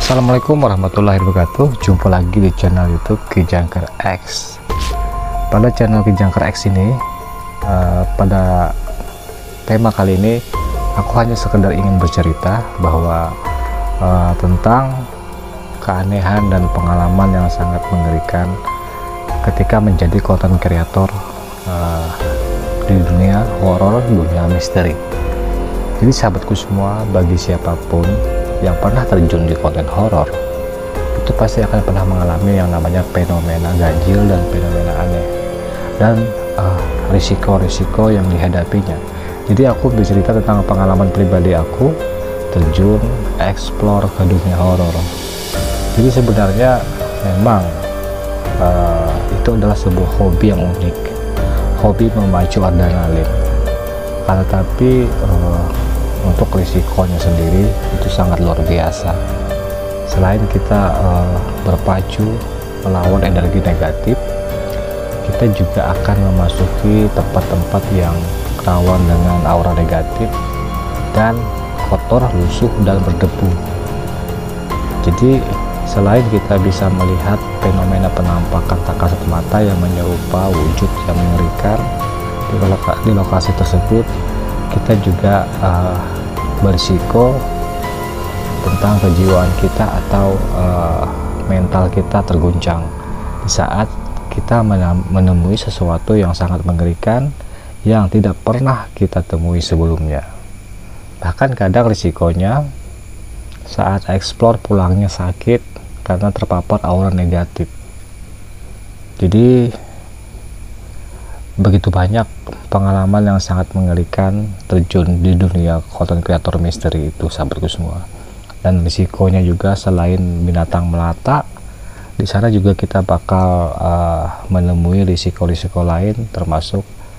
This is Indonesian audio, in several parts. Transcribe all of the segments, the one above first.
Assalamualaikum warahmatullahi wabarakatuh. Jumpa lagi di channel YouTube Kijangker X. Pada channel Kijangker X ini, pada tema kali ini aku hanya sekedar ingin bercerita bahwa tentang keanehan dan pengalaman yang sangat mengerikan ketika menjadi content creator di dunia horor, dunia misteri. Jadi sahabatku semua, bagi siapapun yang pernah terjun di konten horor, itu pasti akan pernah mengalami yang namanya fenomena ganjil dan fenomena aneh, dan risiko-risiko yang dihadapinya. Jadi aku bercerita tentang pengalaman pribadi aku terjun explore ke dunia horor. Jadi sebenarnya memang itu adalah sebuah hobi yang unik, hobi memacu adrenalin. Tetapi untuk risikonya sendiri itu sangat luar biasa. Selain kita berpacu melawan energi negatif, kita juga akan memasuki tempat-tempat yang rawan dengan aura negatif dan kotor, lusuh, dan berdebu. Jadi selain kita bisa melihat fenomena penampakan tak kasat mata yang menyerupa wujud yang mengerikan di lokasi tersebut, kita juga berisiko tentang kejiwaan kita atau mental kita terguncang di saat kita menemui sesuatu yang sangat mengerikan yang tidak pernah kita temui sebelumnya. Bahkan kadang risikonya saat explore pulangnya sakit karena terpapar aura negatif. Jadi begitu banyak pengalaman yang sangat mengerikan terjun di dunia content creator misteri itu, sahabatku semua. Dan risikonya juga selain binatang melata, di sana juga kita bakal menemui risiko-risiko lain, termasuk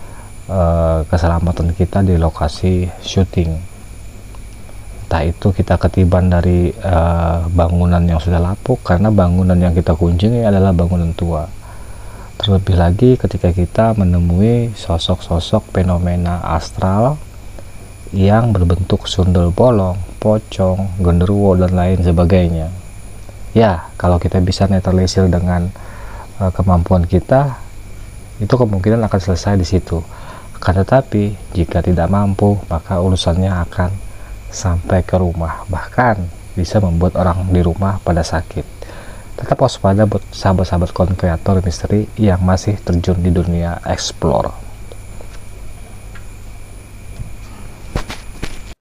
keselamatan kita di lokasi syuting. Entah itu kita ketiban dari bangunan yang sudah lapuk karena bangunan yang kita kunjungi adalah bangunan tua. Terlebih lagi ketika kita menemui sosok-sosok fenomena astral yang berbentuk sundel bolong, pocong, genderuwo, dan lain sebagainya. Ya, kalau kita bisa netralisir dengan kemampuan kita, itu kemungkinan akan selesai di situ. Akan tetapi, jika tidak mampu, maka urusannya akan sampai ke rumah, bahkan bisa membuat orang di rumah pada sakit. Tetap waspada buat sahabat-sahabat konten kreator misteri yang masih terjun di dunia explore.